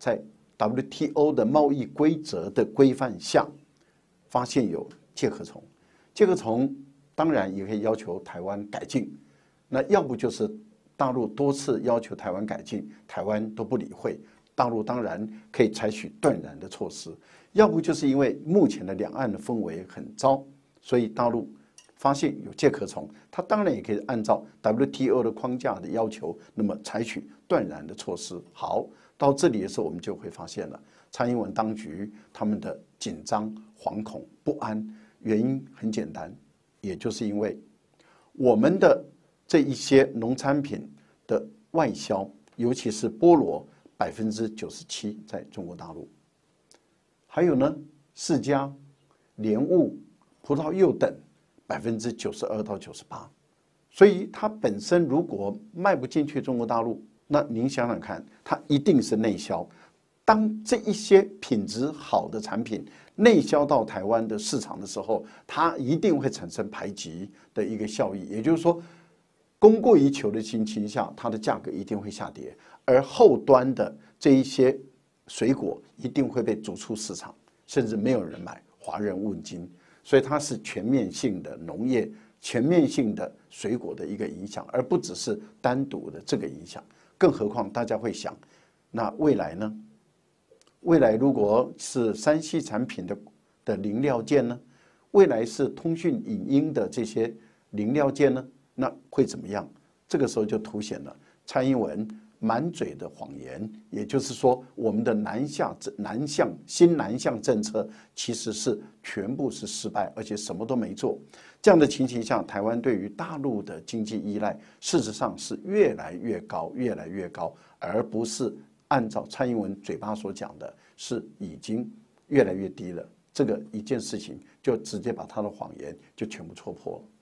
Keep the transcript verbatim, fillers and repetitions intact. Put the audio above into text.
在 W T O 的贸易规则的规范下，发现有介壳虫。介壳虫当然也可以要求台湾改进，那要不就是大陆多次要求台湾改进，台湾都不理会，大陆当然可以采取断然的措施；要不就是因为目前的两岸的氛围很糟，所以大陆发现有介壳虫，它当然也可以按照 W T O 的框架的要求，那么采取断然的措施。好，到这里的时候，我们就会发现了蔡英文当局他们的紧张、惶恐、不安，原因很简单，也就是因为我们的这一些农产品的外销，尤其是菠萝，百分之九十七在中国大陆，还有呢，释迦、莲雾、葡萄柚等，百分之九十二到九十八。所以它本身如果卖不进去中国大陆，那您想想看，它一定是内销。当这一些品质好的产品内销到台湾的市场的时候，它一定会产生排挤的一个效益。也就是说，供过于求的情形下，它的价格一定会下跌，而后端的这一些水果一定会被逐出市场，甚至没有人买，乏人问津。所以它是全面性的农业、全面性的水果的一个影响，而不只是单独的这个影响。更何况大家会想，那未来呢？未来如果是三 C 产品的的零料件呢？未来是通讯影音的这些零料件呢？那会怎么样？这个时候就凸显了蔡英文满嘴的谎言，也就是说，我们的南下南向新南向政策其实是全部是失败，而且什么都没做。这样的情形下，台湾对于大陆的经济依赖，事实上是越来越高，越来越高，而不是按照蔡英文嘴巴所讲的，是已经越来越低了。这个一件事情就直接把他的谎言就全部戳破了。